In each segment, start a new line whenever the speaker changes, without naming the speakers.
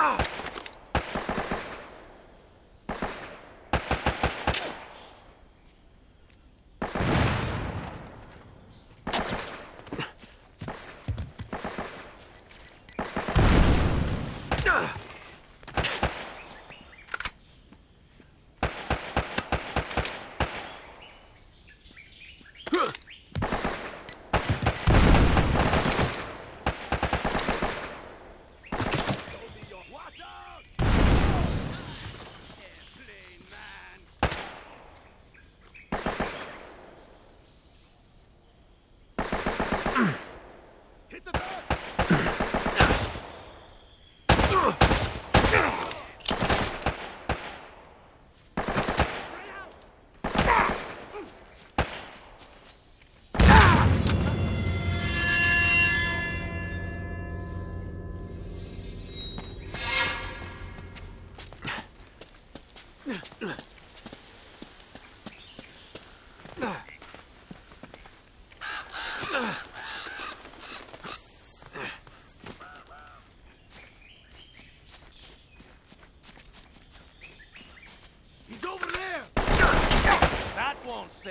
He's over there!
That won't save.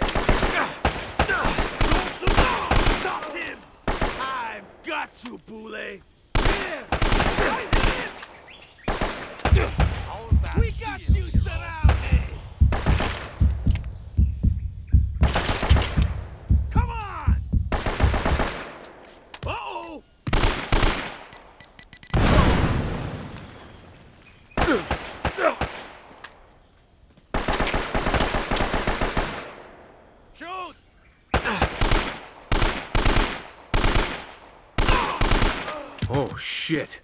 Stop him!
I've got you, Boule.
Here! Right here!
We got you surrounded! Come on!
Uh-oh!
Shoot!
Oh, shit.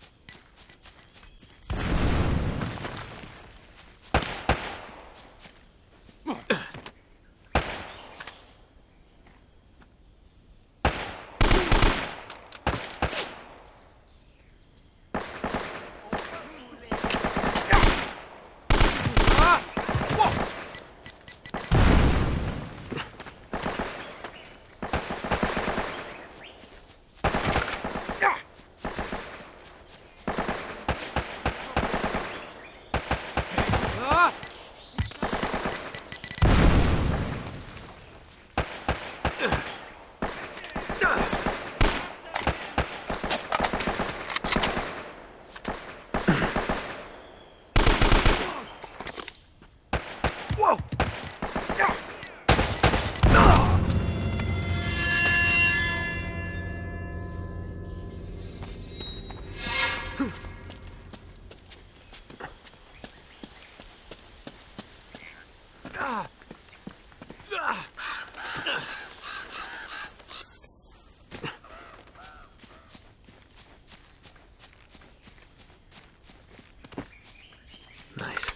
Nice.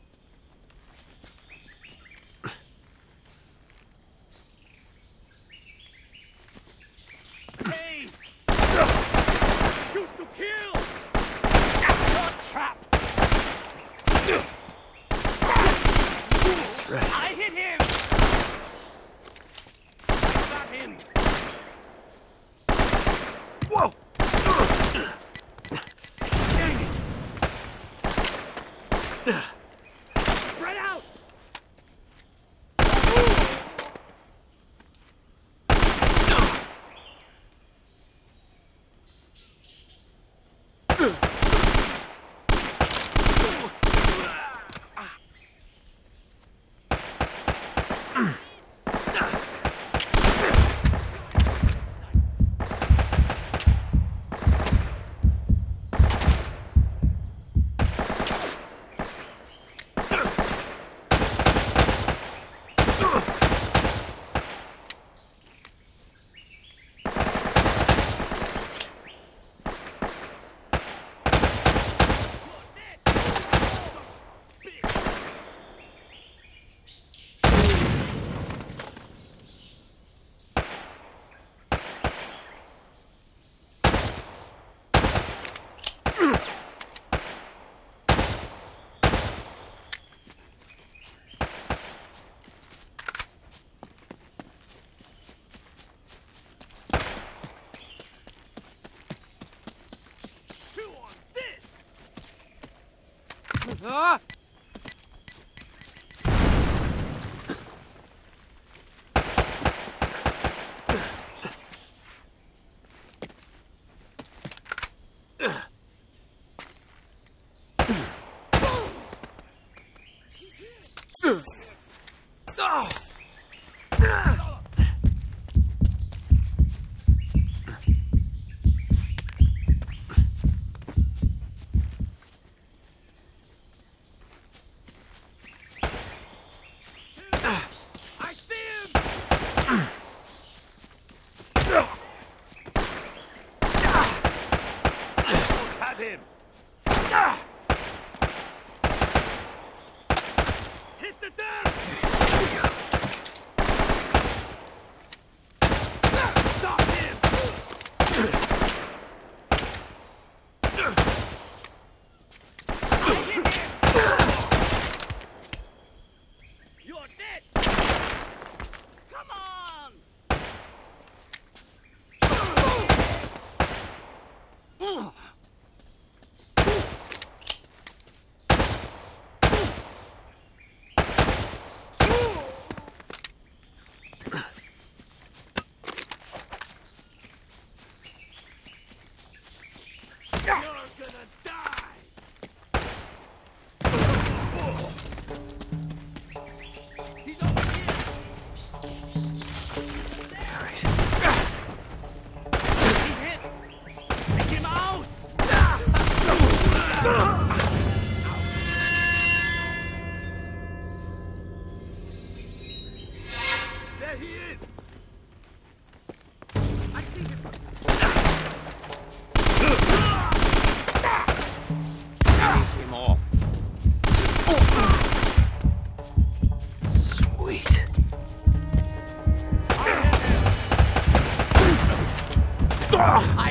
Hey! Shoot to kill! Trap!
That's right.
I hit him! Got him!
Whoa!
Dang it! Spread out!
Ah!
I see him!
Have him!
Hit the deck!
Stop him!
I hit him! You're dead! Come on!
You're gonna die!
He's over here!
Alright.
He's hit! Take him out!
There he is!
I see him! Finish him off.
Sweet.
I